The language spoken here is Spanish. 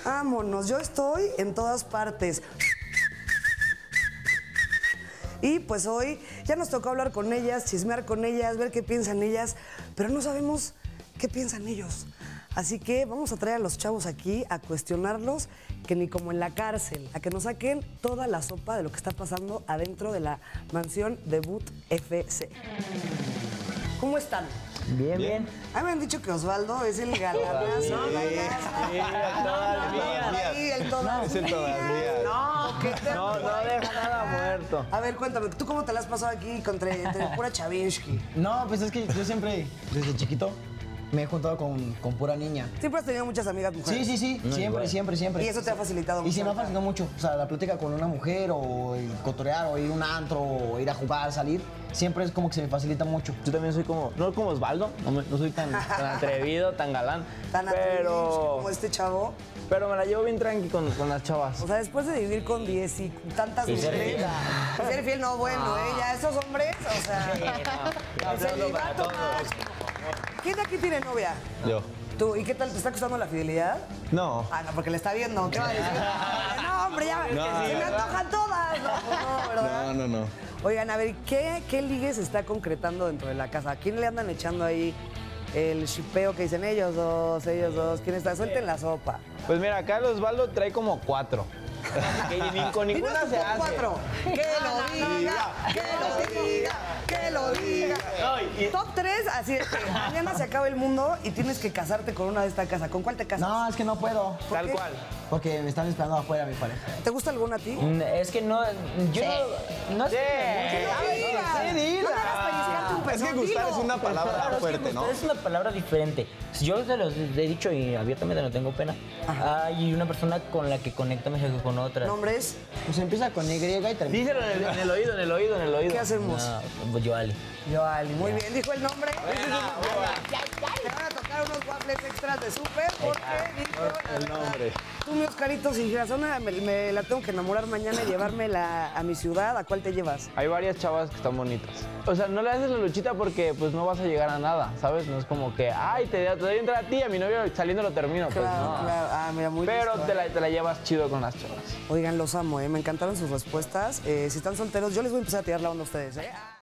Vámonos, yo estoy en todas partes. Y pues hoy ya nos tocó hablar con ellas, chismear con ellas, ver qué piensan ellas, pero no sabemos qué piensan ellos. Así que vamos a traer a los chavos aquí a cuestionarlos, que ni como en la cárcel, a que nos saquen toda la sopa de lo que está pasando adentro de la mansión Debut FC. ¿Cómo están? Bien, bien. A mí me han dicho que Osvaldo es el galanazo. Sí, El todavía. No deja nada muerto. A ver, cuéntame, ¿tú cómo te la has pasado aquí entre pura Chavinsky? No, pues es que yo siempre, desde chiquito, me he juntado con pura niña. Siempre has tenido muchas amigas mujeres. Sí, siempre. Y eso te ha facilitado mucho. Y sí me ha facilitado mucho. O sea, la plática con una mujer, o el cotorear, o ir a un antro, o ir a jugar, salir, siempre es como que se me facilita mucho. Yo también soy como, no como Osvaldo, no soy tan atrevido, tan galán. Tan atrevido pero como este chavo. Pero me la llevo bien tranqui con las chavas. O sea, después de vivir con 10 y tantas Y ser mujeres. fiel. Y ser fiel, no, bueno, ya esos hombres, o sea. No, el celibato todos. máximo. ¿Quién de aquí tiene novia? Yo. ¿Tú? ¿Y qué tal? ¿Te está costando la fidelidad? No. Ah, no, porque le está viendo. ¿Qué va a decir? No, hombre, ya. Se me antojan todas. No, ¿verdad? No. Oigan, a ver, ¿qué ligue se está concretando dentro de la casa? ¿A quién le andan echando ahí el shipeo que dicen ellos dos? ¿Quién está? Suelten la sopa. Pues mira, acá el Osvaldo trae como 4. Que ni con ninguna Dinos se un top hace. 4. Que lo diga. Top 3, así es que mañana se acaba el mundo y tienes que casarte con una de esta casa. ¿Con cuál te casas? No, es que no puedo. Tal qué? cual. Porque me están esperando afuera mi pareja. ¿Te gusta alguna a ti? Es que no, yo no sé. No me hagas pellizcarte un Es que pezón, gustar dilo. es una palabra Claro, fuerte, ¿no? Es una palabra diferente. Yo se los he dicho y abiertamente no tengo pena. Hay una persona con la que conecto mejor que con otra. ¿Nombres? Pues empieza con Y y termina. Díselo en el oído. ¿Qué hacemos? Pues yo, Ali. Yoali, muy bien. ¿Dijo el nombre? Te van a tocar unos waffles extras de súper porque dijo El nombre. Tú, mi Oscarito, si dijeras, me la tengo que enamorar mañana y llevármela a mi ciudad, ¿a cuál te llevas? Hay varias chavas que están bonitas. O sea, no le haces la luchita porque pues no vas a llegar a nada, ¿sabes? No es como que, ay, te doy a entrar a ti, a mi novio saliendo lo termino. Pues Claro, no. claro. Ah, mira, muy Pero listo, te la llevas chido con las chavas. Oigan, los amo, me encantaron sus respuestas. Si están solteros, yo les voy a empezar a tirar la onda a ustedes,